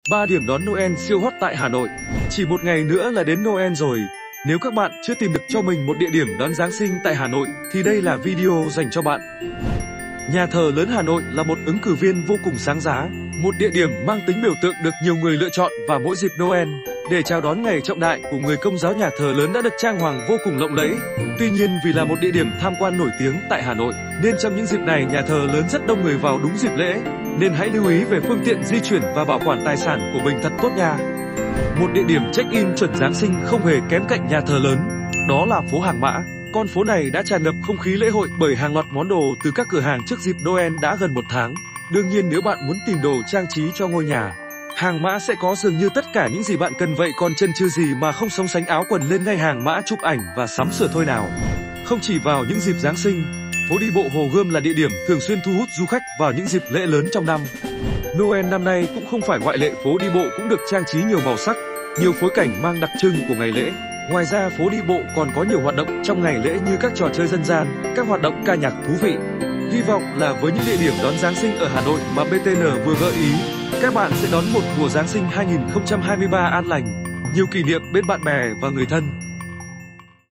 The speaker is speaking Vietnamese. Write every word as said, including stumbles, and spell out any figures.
ba điểm đón Noel siêu hot tại Hà Nội. Chỉ một ngày nữa là đến Noel rồi. Nếu các bạn chưa tìm được cho mình một địa điểm đón Giáng sinh tại Hà Nội thì đây là video dành cho bạn. Nhà thờ lớn Hà Nội là một ứng cử viên vô cùng sáng giá, một địa điểm mang tính biểu tượng được nhiều người lựa chọn vào mỗi dịp Noel. Để chào đón ngày trọng đại của người Công giáo, nhà thờ lớn đã được trang hoàng vô cùng lộng lẫy. Tuy nhiên, vì là một địa điểm tham quan nổi tiếng tại Hà Nội, nên trong những dịp này nhà thờ lớn rất đông người vào đúng dịp lễ. Nên hãy lưu ý về phương tiện di chuyển và bảo quản tài sản của mình thật tốt nha. Một địa điểm check-in chuẩn Giáng sinh không hề kém cạnh nhà thờ lớn, đó là phố Hàng Mã. Con phố này đã tràn ngập không khí lễ hội bởi hàng loạt món đồ từ các cửa hàng trước dịp Noel đã gần một tháng. Đương nhiên, nếu bạn muốn tìm đồ trang trí cho ngôi nhà, Hàng Mã sẽ có dường như tất cả những gì bạn cần. Vậy còn chần chừ gì mà không xông xánh áo quần lên ngay Hàng Mã chụp ảnh và sắm sửa thôi nào. Không chỉ vào những dịp Giáng sinh, phố đi bộ Hồ Gươm là địa điểm thường xuyên thu hút du khách vào những dịp lễ lớn trong năm. Noel năm nay cũng không phải ngoại lệ, phố đi bộ cũng được trang trí nhiều màu sắc, nhiều phối cảnh mang đặc trưng của ngày lễ. Ngoài ra, phố đi bộ còn có nhiều hoạt động trong ngày lễ như các trò chơi dân gian, các hoạt động ca nhạc thú vị. Hy vọng là với những địa điểm đón Giáng sinh ở Hà Nội mà bê tê en vừa gợi ý, các bạn sẽ đón một mùa Giáng sinh hai nghìn không trăm hai mươi ba an lành, nhiều kỷ niệm bên bạn bè và người thân.